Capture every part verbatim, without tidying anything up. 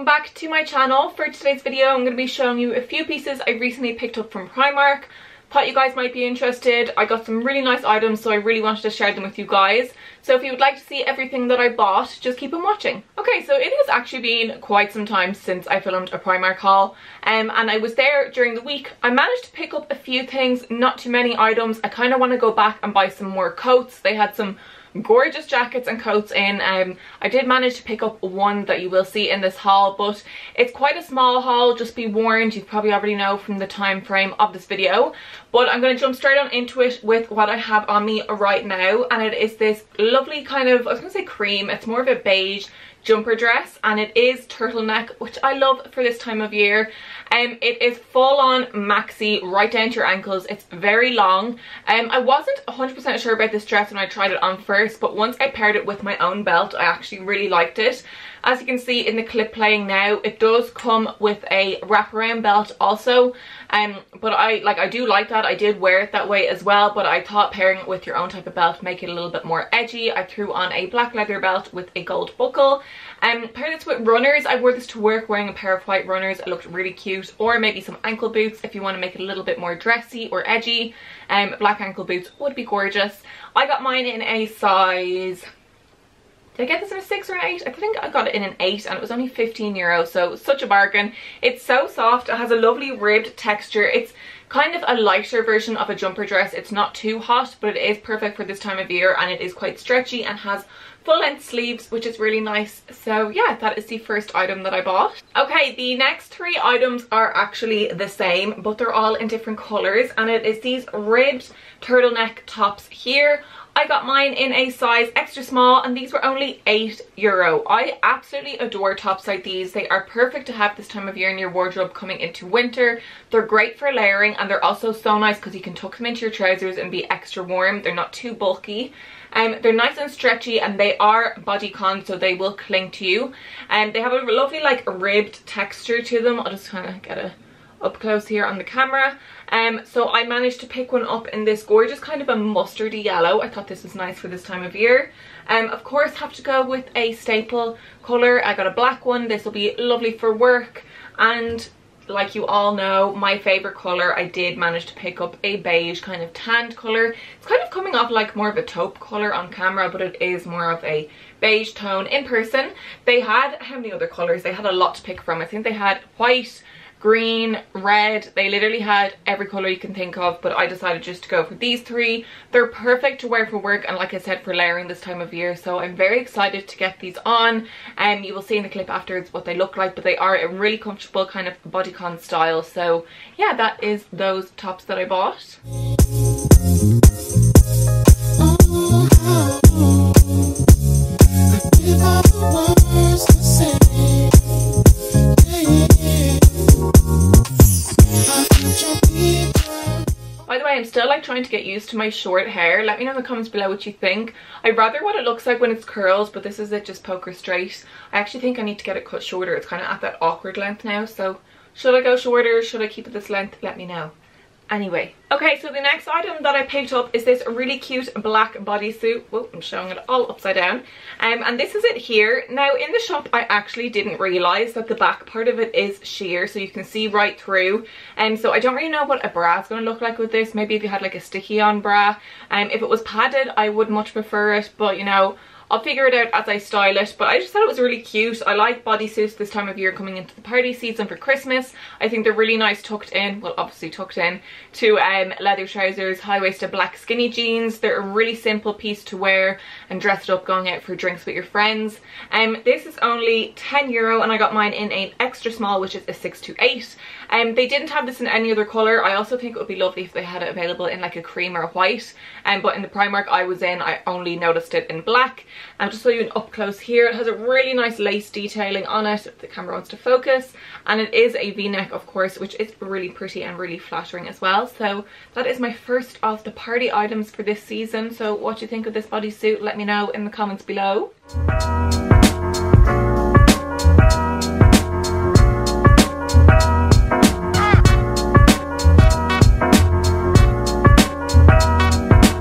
welcome back to my channel. For today's video I'm going to be showing you a few pieces I recently picked up from Primark. Thought you guys might be interested. I got some really nice items, so I really wanted to share them with you guys. So if you would like to see everything that I bought, just keep on watching. Okay, so it has actually been quite some time since I filmed a Primark haul, um, and I was there during the week. I managed to pick up a few things, not too many items. I kind of want to go back and buy some more coats. They had some gorgeous jackets and coats in. um I did manage to pick up one that you will see in this haul, but it's quite a small haul, just be warned. You probably already know from the time frame of this video, but I'm going to jump straight on into it with what I have on me right now, and it is this lovely kind of, I was going to say cream, it's more of a beige jumper dress, and it is turtleneck, which I love for this time of year. Um, it is full on maxi right down to your ankles. It's very long. Um, I wasn't one hundred percent sure about this dress when I tried it on first, but once I paired it with my own belt, I actually really liked it. As you can see in the clip playing now, it does come with a wraparound belt also, um, but I like I do like that. I did wear it that way as well, but I thought pairing it with your own type of belt make it a little bit more edgy. I threw on a black leather belt with a gold buckle. Um, paired this with runners. I wore this to work wearing a pair of white runners. It looked really cute, or maybe some ankle boots if you want to make it a little bit more dressy or edgy. Um, black ankle boots would be gorgeous. I got mine in a size... Did I get this in a six or an eight? I think I got it in an eight, and it was only fifteen euros, so it was such a bargain. It's so soft. It has a lovely ribbed texture. It's kind of a lighter version of a jumper dress. It's not too hot, but it is perfect for this time of year, and it is quite stretchy and has full length sleeves, which is really nice. So yeah, that is the first item that I bought. Okay, the next three items are actually the same, but they're all in different colors, and it is these ribbed turtleneck tops here. I got mine in a size extra small, and these were only eight euro. I absolutely adore tops like these. They are perfect to have this time of year in your wardrobe coming into winter. They're great for layering, and they're also so nice because you can tuck them into your trousers and be extra warm. They're not too bulky. Um, they're nice and stretchy, and they are bodycon, so they will cling to you. And um, they have a lovely like ribbed texture to them. I'll just kind of get a up close here on the camera. Um, so I managed to pick one up in this gorgeous kind of a mustardy yellow. I thought this was nice for this time of year. Um, of course, have to go with a staple colour. I got a black one. This will be lovely for work. And like you all know, my favourite colour, I did manage to pick up a beige kind of tanned colour. It's kind of coming off like more of a taupe colour on camera, but it is more of a beige tone in person. They had, how many other colours? They had a lot to pick from. I think they had white, green, red. They literally had every colour you can think of, but I decided just to go for these three. They're perfect to wear for work, and like I said, for layering this time of year, so I'm very excited to get these on. And um, you will see in the clip afterwards what they look like, but they are a really comfortable kind of bodycon style. So yeah, that is those tops that I bought. By the way, I'm still like trying to get used to my short hair. Let me know in the comments below what you think. I'd rather what it looks like when it's curls, but this is it just poker straight. I actually think I need to get it cut shorter. It's kind of at that awkward length now, so should I go shorter? Should I keep it this length? Let me know. Anyway, okay, so the next item that I picked up is this really cute black bodysuit. Whoa, I'm showing it all upside down. Um, and this is it here. Now, in the shop, I actually didn't realise that the back part of it is sheer, so you can see right through. And um, so I don't really know what a bra is going to look like with this. Maybe if you had like a sticky-on bra. Um, if it was padded, I would much prefer it, but you know, I'll figure it out as I style it. But I just thought it was really cute. I like bodysuits this time of year coming into the party season for Christmas. I think they're really nice tucked in, well obviously tucked in, to um, leather trousers, high-waisted black skinny jeans. They're a really simple piece to wear and dress it up going out for drinks with your friends. Um, this is only ten euro, and I got mine in an extra small, which is a six to eight. Um, they didn't have this in any other colour. I also think it would be lovely if they had it available in like a cream or a white. Um, but in the Primark I was in, I only noticed it in black. I'll just show you an up close here. It has a really nice lace detailing on it if the camera wants to focus, and it is a v-neck, of course, which is really pretty and really flattering as well. So that is my first of the party items for this season. So what do you think of this bodysuit? Let me know in the comments below.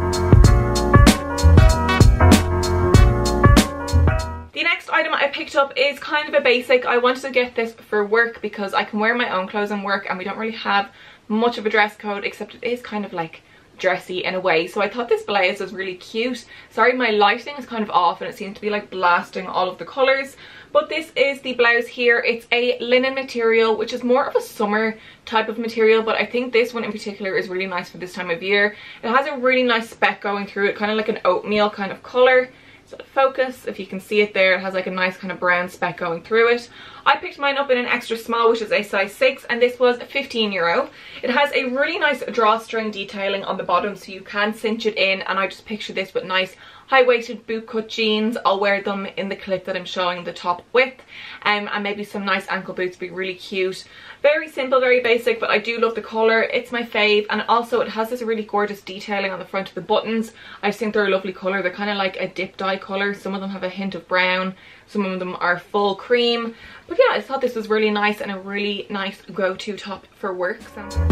picked up top is kind of a basic. I wanted to get this for work because I can wear my own clothes in work and we don't really have much of a dress code, except it is kind of like dressy in a way. So I thought this blouse was really cute. Sorry, my lighting is kind of off and it seems to be like blasting all of the colours. But this is the blouse here. It's a linen material, which is more of a summer type of material, but I think this one in particular is really nice for this time of year. It has a really nice speck going through it, kind of like an oatmeal kind of colour. So focus, if you can see it there, it has like a nice kind of brown speck going through it. I picked mine up in an extra small, which is a size six, and this was fifteen euro. It has a really nice drawstring detailing on the bottom, so you can cinch it in, and I just picture this with nice high-waisted boot cut jeans. I'll wear them in the clip that I'm showing the top with, um, and maybe some nice ankle boots would be really cute. Very simple, very basic, but I do love the colour. It's my fave, and also it has this really gorgeous detailing on the front of the buttons. I just think they're a lovely colour. They're kind of like a dip dye colour. Some of them have a hint of brown, some of them are full cream. But yeah, I thought this was really nice and a really nice go-to top for work. So.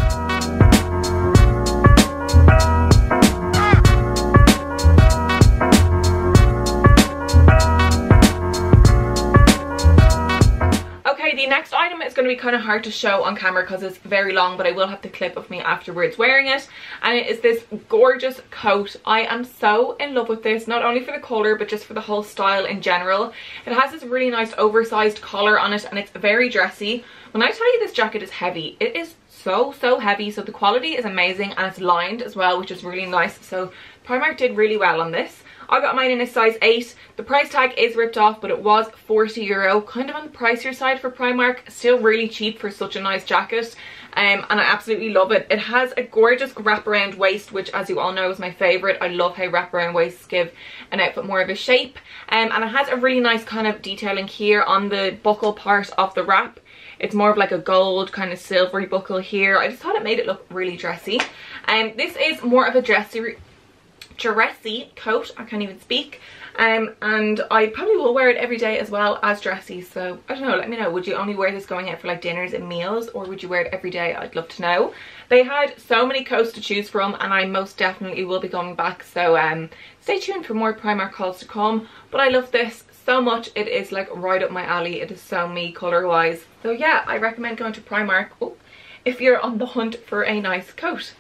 The next item is going to be kind of hard to show on camera because it's very long, but I will have the clip of me afterwards wearing it, and it is this gorgeous coat. I am so in love with this, not only for the colour but just for the whole style in general. It has this really nice oversized collar on it and it's very dressy. When I tell you this jacket is heavy, it is so so heavy. So the quality is amazing and it's lined as well, which is really nice. So Primark did really well on this. I got mine in a size eight. The price tag is ripped off, but it was forty euro, kind of on the pricier side for Primark. Still really cheap for such a nice jacket, um, and I absolutely love it. It has a gorgeous wraparound waist, which as you all know is my favourite. I love how wraparound waists give an outfit more of a shape, um, and it has a really nice kind of detailing here on the buckle part of the wrap. It's more of like a gold kind of silvery buckle here. I just thought it made it look really dressy. Um, this is more of a dressy dressy coat. I can't even speak, um and I probably will wear it every day as well as dressy. So I don't know, let me know, would you only wear this going out for like dinners and meals, or would you wear it every day? I'd love to know. They had so many coats to choose from and I most definitely will be going back, so um stay tuned for more Primark hauls to come. But I love this so much. It is like right up my alley. It is so me color wise. So yeah, I recommend going to Primark oh, if you're on the hunt for a nice coat.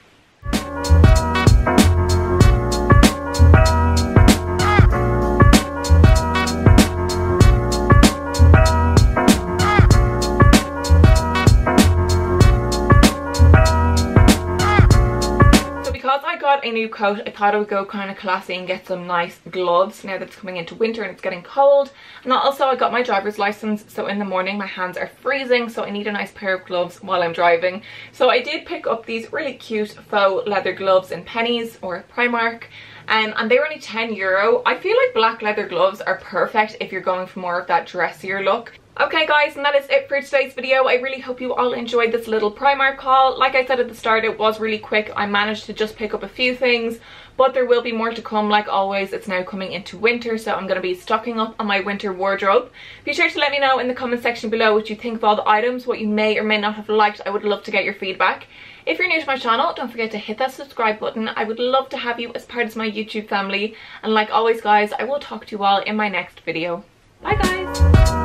A new coat, I thought I would go kind of classy and get some nice gloves now that it's coming into winter and it's getting cold. And also I got my driver's license, so in the morning my hands are freezing, so I need a nice pair of gloves while I'm driving. So I did pick up these really cute faux leather gloves in Pennies or Primark, um, and they were only ten euro. I feel like black leather gloves are perfect if you're going for more of that dressier look. Okay guys, and that is it for today's video. I really hope you all enjoyed this little Primark haul. Like I said at the start, it was really quick. I managed to just pick up a few things, but there will be more to come. Like always, it's now coming into winter, so I'm going to be stocking up on my winter wardrobe. Be sure to let me know in the comment section below what you think of all the items, what you may or may not have liked. I would love to get your feedback. If you're new to my channel, don't forget to hit that subscribe button. I would love to have you as part of my YouTube family. And like always guys, I will talk to you all in my next video. Bye guys!